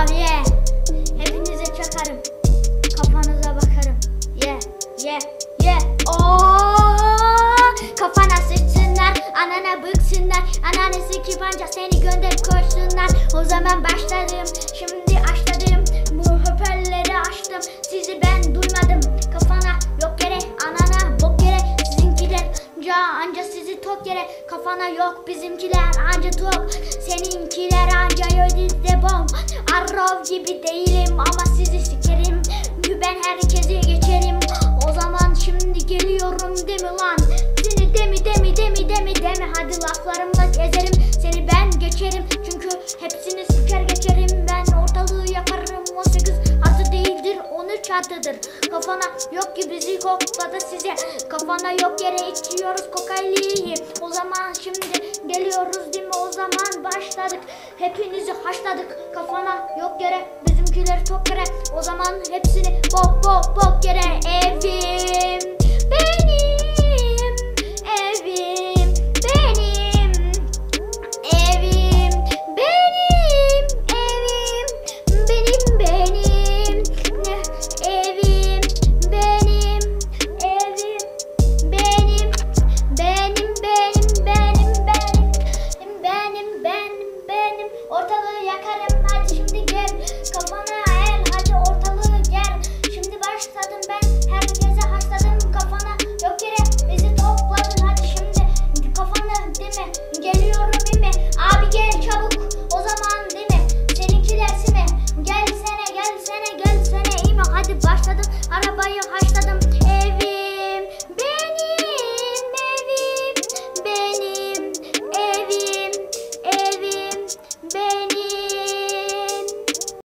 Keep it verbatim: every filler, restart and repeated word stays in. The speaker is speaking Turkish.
yeah. Hepinize çakarım, kafanıza bakarım. Yeah, yeah, yeah. Oh, kafana sıçsınlar, anana bıksınlar. Ananı sikip ancak seni gönderip koşsunlar. O zaman başladım, şimdi açladım. Bu hoparlörleri açtım, sizi ben duymadım. Kafana yok yere, anana bok yere. Sizinkiler anca, anca sizi tok yere. Kafana yok, bizimkiler anca tok. Seninkiler anca yödizde bom. Arrow gibi değilim ama sizi sikerim. Ben herkesi geçerim. O zaman şimdi geliyorum değil mi lan? Seni demi demi demi demi demi. Hadi laflarımla gezerim, seni ben geçerim. Çünkü hepsini siker geçerim. Ben ortalığı yakarım. on sekiz artı değildir, on üç artıdır. Kafana yok ki bizi kokladı size. Kafana yok yere içiyoruz kokaini. O zaman şimdi geliyoruz değil mi? O zaman başladık, hepinizi haşladık. Kafana yok yere, bizimkiler çok yere. O zaman hepsini bok bok bok yere. Evim benim, evim benim, evim benim, evim benim, benim evim benim, evim benim, benim benim benim benim benim benim benim ortalığı yakarım.